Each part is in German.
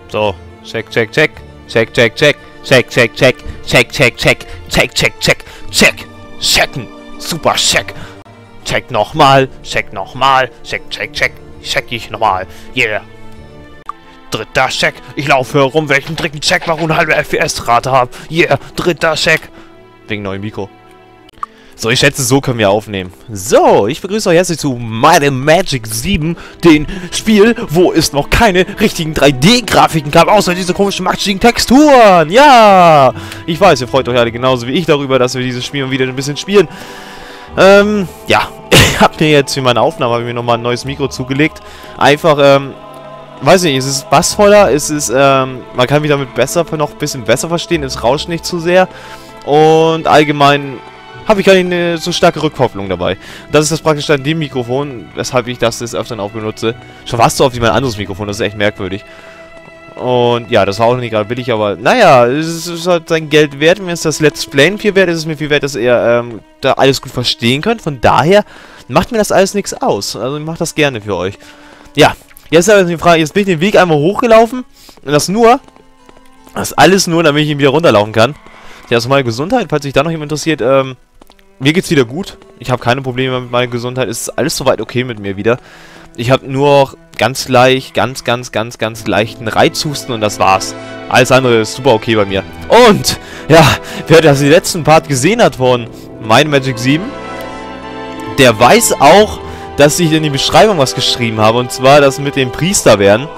So, check, check, check. Check, check, check. Check, check, check. Check, check, check. Check, check, check. Check. Checken. Super, check. Check nochmal. Check nochmal. Check, check, check. Check ich nochmal. Yeah. Dritter Check. Ich laufe herum, welchen dritten Check, warum eine halbe FPS-Rate habe. Yeah. Dritter Check. Wegen neuem Mikro. So, ich schätze, so können wir aufnehmen. So, ich begrüße euch herzlich zu Might and Magic 7, dem Spiel, wo es noch keine richtigen 3D-Grafiken gab, außer diese komischen matschigen Texturen. Ja! Ich weiß, ihr freut euch alle genauso wie ich darüber, dass wir dieses Spiel wieder ein bisschen spielen. Ja, ich habe mir jetzt für meine Aufnahme nochmal ein neues Mikro zugelegt. Einfach, weiß nicht, es ist bassvoller, es ist, man kann mich damit noch ein bisschen besser verstehen, es rauscht nicht zu sehr. Und allgemein habe ich keine so starke Rückkopplung dabei. Das ist das praktisch an dem Mikrofon, weshalb ich das öfter auch benutze. Schon fast so oft wie mein anderes Mikrofon, das ist echt merkwürdig. Und ja, das war auch nicht gerade billig, aber naja, es ist halt sein Geld wert. Mir ist das Let's Playen viel wert, es ist mir viel wert, dass ihr da alles gut verstehen könnt. Von daher macht mir das alles nichts aus. Also ich mache das gerne für euch. Ja, jetzt ist aber die Frage, jetzt bin ich den Weg einmal hochgelaufen. Und das alles nur, damit ich ihn wieder runterlaufen kann. Ja, also meine Gesundheit, falls sich da noch jemand interessiert, mir geht's wieder gut. Ich habe keine Probleme mit meiner Gesundheit. Es ist alles soweit okay mit mir wieder. Ich habe nur ganz leicht, ganz leichten Reizhusten und das war's. Alles andere ist super okay bei mir. Und, ja, wer das den letzten Part gesehen hat von Might and Magic 7, der weiß auch, dass ich in die Beschreibung was geschrieben habe. Und zwar das mit dem Priester werden.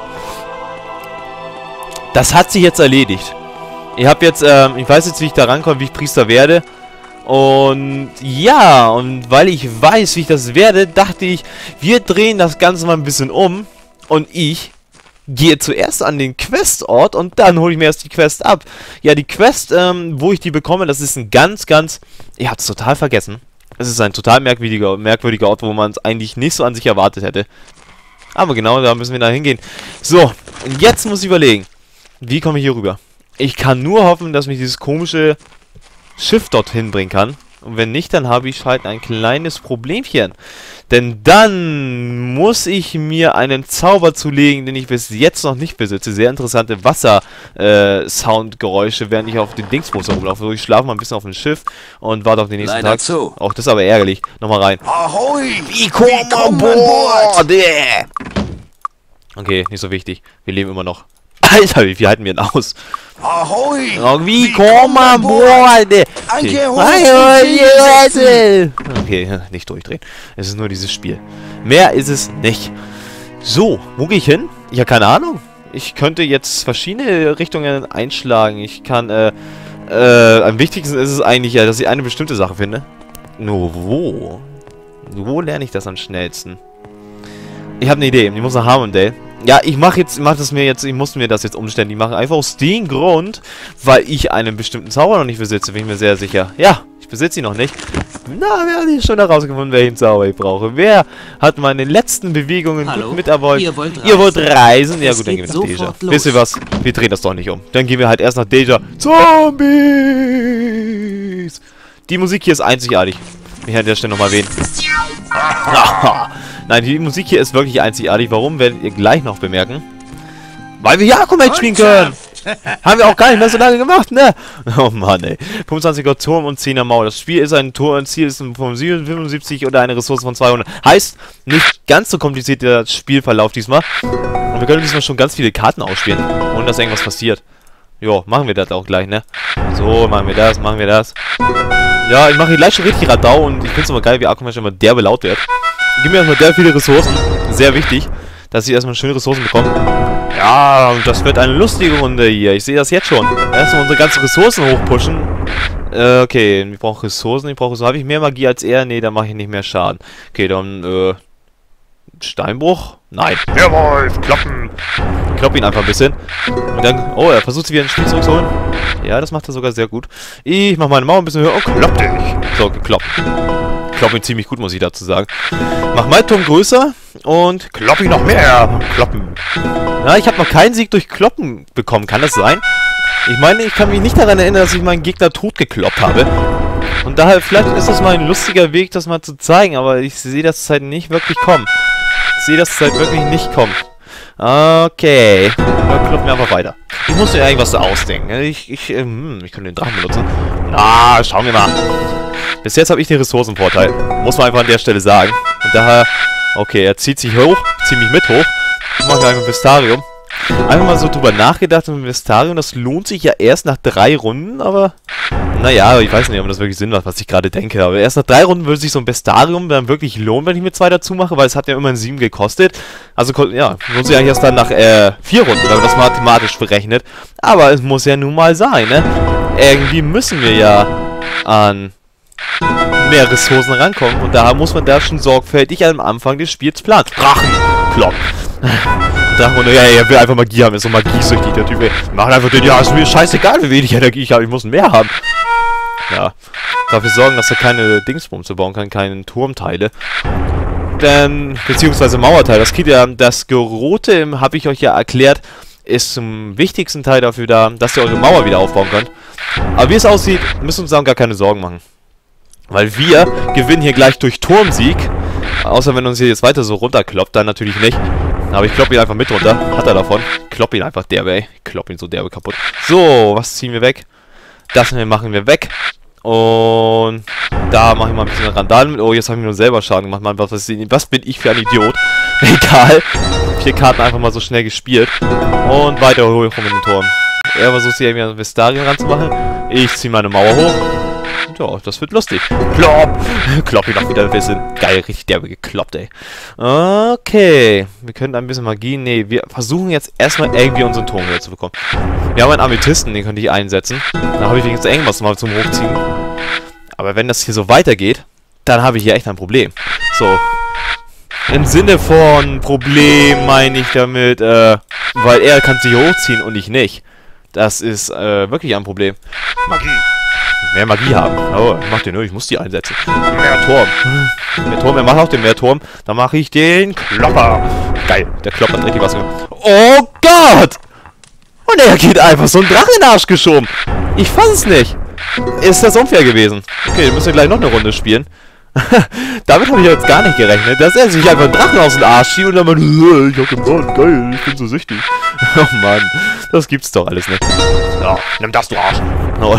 Das hat sich jetzt erledigt. Ich habe jetzt, ich weiß jetzt, wie ich da rankomme, wie ich Priester werde. Und ja, und weil ich weiß, wie ich das werde, dachte ich, wir drehen das Ganze mal ein bisschen um. Und ich gehe zuerst an den Questort und dann hole ich mir erst die Quest ab. Ja, die Quest, wo ich die bekomme, das ist ein ich hab's total vergessen. Es ist ein total merkwürdiger Ort, wo man es eigentlich nicht so an sich erwartet hätte. Aber genau, da müssen wir da hingehen. So, und jetzt muss ich überlegen, wie komme ich hier rüber? Ich kann nur hoffen, dass mich dieses komische Schiff dorthin bringen kann. Und wenn nicht, dann habe ich halt ein kleines Problemchen. Denn dann muss ich mir einen Zauber zulegen, den ich bis jetzt noch nicht besitze. Sehr interessante Wasser-Soundgeräusche, während ich auf den Dingsbus rumlaufe. So, ich schlafe mal ein bisschen auf dem Schiff und warte auf den nächsten Tag. Auch das ist aber ärgerlich. Nochmal rein. Ahoi! Willkommen an Bord! Okay, nicht so wichtig. Wir leben immer noch. Alter, wie viel halten wir denn aus? Ahoi! Wie komm an Bord! Okay, nicht durchdrehen. Es ist nur dieses Spiel. Mehr ist es nicht. So, wo gehe ich hin? Ich habe keine Ahnung. Ich könnte jetzt verschiedene Richtungen einschlagen. Ich kann, am wichtigsten ist es eigentlich ja, dass ich eine bestimmte Sache finde. Nur wo? Wo lerne ich das am schnellsten? Ich habe eine Idee. Ich muss nach Harmondale. Ja, ich muss mir das jetzt umstellen. Ich mache einfach aus dem Grund, weil ich einen bestimmten Zauber noch nicht besitze, bin ich mir sehr sicher. Ja, ich besitze ihn noch nicht. Na, wer hat schon herausgefunden, welchen Zauber ich brauche? Wer hat meine letzten Bewegungen gut mitarbeitet? Ihr wollt reisen? Ja gut, dann gehen wir nach Deja. Wisst ihr was? Wir drehen das doch nicht um. Dann gehen wir halt erst nach Deja. Zombies! Die Musik hier ist einzigartig. Ich an der Stelle nochmal erwähnen. Nein, die Musik hier ist wirklich einzigartig. Warum, werdet ihr gleich noch bemerken. Weil wir Jakob spielen können. Haben wir auch gar nicht mehr so lange gemacht, ne? Oh Mann, ey. 25er Turm und 10er Mauer. Das Spiel ist ein Ziel ist von 75 oder eine Ressource von 200. Heißt, nicht ganz so kompliziert der Spielverlauf diesmal. Und wir können diesmal schon ganz viele Karten ausspielen, ohne dass irgendwas passiert. Jo, machen wir das auch gleich, ne? So, machen wir das. Ja, ich mache hier gleich schon richtig Radau und ich finde es immer geil, wie Aquaman immer derbe laut wird. Gib mir erstmal der viele Ressourcen. Sehr wichtig, dass ich erstmal schöne Ressourcen bekomme. Ja, und das wird eine lustige Runde hier. Ich sehe das jetzt schon. Erstmal unsere ganzen Ressourcen hochpushen. Okay, ich brauche Ressourcen. Habe ich mehr Magie als er? Nee, dann mache ich nicht mehr Schaden. Okay, dann, Steinbruch? Nein. Jawohl, kloppen. Klopp ihn einfach ein bisschen. Und dann, oh, er versucht sich wieder ein Spiel zurückzuholen. Ja, das macht er sogar sehr gut. Ich mache meine Mauer ein bisschen höher. Oh, klopp dich. So, gekloppt. Klopp ihn ziemlich gut, muss ich dazu sagen. Mach meinen Turm größer und klopp ihn noch mehr. Kloppen. Na, ich habe noch keinen Sieg durch Kloppen bekommen. Kann das sein? Ich meine, ich kann mich nicht daran erinnern, dass ich meinen Gegner tot gekloppt habe. Und daher, vielleicht ist das mal ein lustiger Weg, das mal zu zeigen, aber ich sehe das halt nicht wirklich kommen. Okay. Dann kloppen wir einfach weiter. Ich muss mir irgendwas ausdenken. Ich könnte den Drachen benutzen. Na, schauen wir mal. Bis jetzt habe ich den Ressourcenvorteil. Muss man einfach an der Stelle sagen. Und daher... Okay, er zieht sich hoch. Zieht mich mit hoch. Machen wir einfach ein Vestarium. Einfach mal so drüber nachgedacht. Ein Vestarium, das lohnt sich ja erst nach 3 Runden, aber... Naja, ich weiß nicht, ob das wirklich Sinn macht, was ich gerade denke. Aber erst nach 3 Runden würde sich so ein Vestarium dann wirklich lohnen, wenn ich mir 2 dazu mache, weil es hat ja immerhin 7 gekostet. Also, ja, lohnt sich eigentlich erst dann nach 4 Runden, wenn man das mathematisch berechnet. Aber es muss ja nun mal sein, ne? Irgendwie müssen wir ja an mehr Ressourcen rankommen. Und daher muss man da schon sorgfältig am Anfang des Spiels planen. Drachenklopp. Drachen, ja, er will einfach Magie haben, ist so magiesüchtig, der Typ, ey. Machen einfach den, ja, ist mir scheißegal, wie wenig Energie ich habe, ich muss mehr haben. Ja, dafür sorgen, dass er keine Dingsbumse bauen kann, keine Turmteile. Denn, beziehungsweise Mauerteile, das geht ja, das Gerote, habe ich euch ja erklärt, ist zum wichtigsten Teil dafür da, dass ihr eure Mauer wieder aufbauen könnt. Aber wie es aussieht, müssen wir uns auch gar keine Sorgen machen. Weil wir gewinnen hier gleich durch Turmsieg. Außer wenn uns hier jetzt weiter so runterkloppt, dann natürlich nicht. Aber ich klopp ihn einfach mit runter. Hat er davon. Klopp ihn einfach derbe, ey. Klopp ihn so derbe kaputt. So, was ziehen wir weg? Das machen wir weg. Und da mache ich mal ein bisschen Randalen mit. Oh, jetzt habe ich mir nur selber Schaden gemacht. Mann, was bin ich für ein Idiot? Egal. 4 Karten einfach mal so schnell gespielt. Und weiter hoch in den Turm. Er versucht sich irgendwie an Vestarium ranzumachen. Ich ziehe meine Mauer hoch. Ja, das wird lustig. Klopp! Klopp ihn auch wieder ein bisschen. Geil, richtig derbe gekloppt, ey. Okay. Wir können ein bisschen Magie. Nee, wir versuchen jetzt erstmal irgendwie unseren Turm wieder zu bekommen. Wir haben einen Amethysten, den könnte ich einsetzen. Da habe ich wenigstens irgendwas mal zum Hochziehen. Aber wenn das hier so weitergeht, dann habe ich hier echt ein Problem. So. Im Sinne von Problem meine ich damit, weil er kann sich hochziehen und ich nicht. Das ist wirklich ein Problem. Magie. Mehr Magie haben. Oh, macht den nur, ich muss die einsetzen. Mehr Turm. Mehr Turm, er macht auch den mehr Turm. Dann mache ich den Klopper. Geil, der Klopper hat richtig was gemacht. Oh Gott! Und er geht einfach so ein Drachen in den Arsch geschoben. Ich fass es nicht. Ist das unfair gewesen? Okay, wir müssen gleich noch eine Runde spielen. Damit habe ich jetzt gar nicht gerechnet, dass er sich einfach einen Drachen aus dem Arsch schiebt und dann meint, ich hab gewonnen, geil, ich bin so süchtig. Oh Mann, das gibt's doch alles nicht. Ja, nimm das, du Arsch. Oh.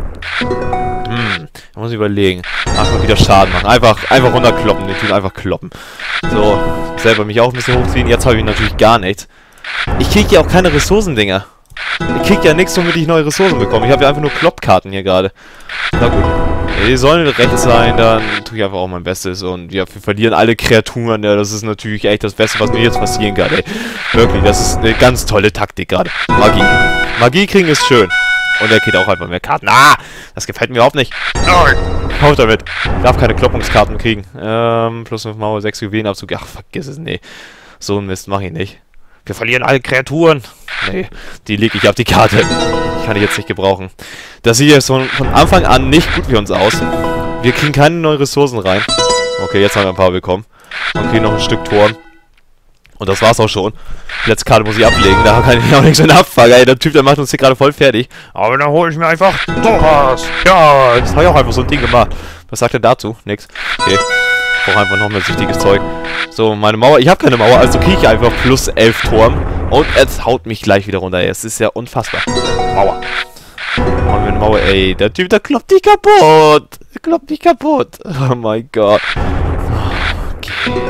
Da muss ich überlegen. Einfach wieder Schaden machen. Einfach runterkloppen, den Typ einfach kloppen. So, selber mich auch ein bisschen hochziehen. Jetzt habe ich natürlich gar nichts. Ich kriege ja auch keine Ressourcendinger. Ich kriege ja nichts, womit ich neue Ressourcen bekomme. Ich habe ja einfach nur Kloppkarten hier gerade. Na gut. Die sollen rechts sein, dann tue ich einfach auch mein Bestes. Und ja, wir verlieren alle Kreaturen. Ja, das ist natürlich echt das Beste, was mir jetzt passieren kann, ey. Wirklich, das ist eine ganz tolle Taktik gerade. Magie. Magie kriegen ist schön. Und er geht auch einfach mehr Karten. Ah! Das gefällt mir überhaupt nicht. Nein! Auf damit. Ich darf keine Kloppungskarten kriegen. Plus 5 Mauer, 6 Juwelenabzug. Ach, vergiss es, nee. So ein Mist mache ich nicht. Wir verlieren alle Kreaturen. Nee, die lege ich auf die Karte. Die kann ich jetzt nicht gebrauchen. Das sieht jetzt von Anfang an nicht gut für uns aus. Wir kriegen keine neuen Ressourcen rein. Okay, jetzt haben wir ein paar bekommen. Okay, noch ein Stück Turm. Und das war's auch schon. Die letzte Karte muss ich ablegen, da kann ich auch nichts mehr abfangen. Ey, der Typ, der macht uns hier gerade voll fertig. Aber dann hole ich mir einfach sowas. Ja, jetzt habe ich auch einfach so ein Ding gemacht. Was sagt er dazu? Nix. Okay. Ich brauche einfach noch mehr süchtiges Zeug. So, meine Mauer. Ich habe keine Mauer, also kriege ich einfach plus 11 Turm. Und es haut mich gleich wieder runter. Es ist ja unfassbar. Mauer. Machen wir eine Mauer. Ey, der Typ, der kloppt dich kaputt. Der kloppt dich kaputt. Oh mein Gott. Okay.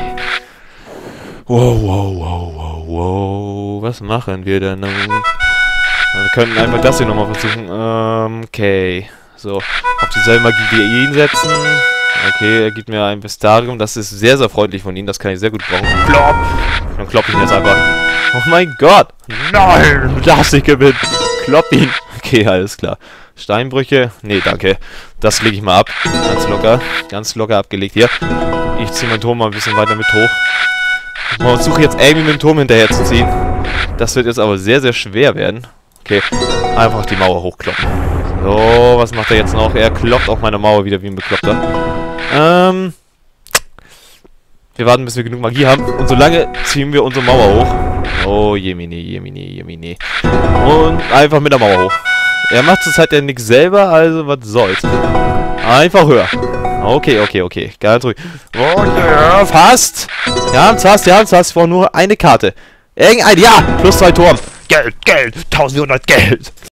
Wow. Was machen wir denn nun? Wir könnten einfach das hier nochmal versuchen. Okay. So. Auf dieselbe Magie wie ihn setzen. Okay, er gibt mir ein Vestarium. Das ist sehr, sehr freundlich von ihm. Das kann ich sehr gut brauchen. Klopp! Dann klopp ich ihn jetzt einfach. Oh mein Gott! Nein! Du darfst nicht gewinnen! Klopp ihn! Okay, alles klar. Steinbrüche? Nee, danke. Das lege ich mal ab. Ganz locker. Ganz locker abgelegt hier. Ich ziehe meinen Turm mal ein bisschen weiter mit hoch. Ich versuche jetzt irgendwie mit dem Turm hinterher zu ziehen. Das wird jetzt aber sehr, sehr schwer werden. Okay, einfach die Mauer hochkloppen. So, was macht er jetzt noch? Er kloppt auch meine Mauer wieder wie ein Bekloppter. Wir warten, bis wir genug Magie haben. Und solange ziehen wir unsere Mauer hoch. Oh, Jemini. Und einfach mit der Mauer hoch. Er macht zurzeit ja nichts selber, also was soll's. Einfach höher. Okay. Ganz ruhig. Oh, ja, fast. Wir haben's fast. Ich brauche nur eine Karte. Irgendein, ja, plus 2 Turm. Geld, Geld, 1400 Geld.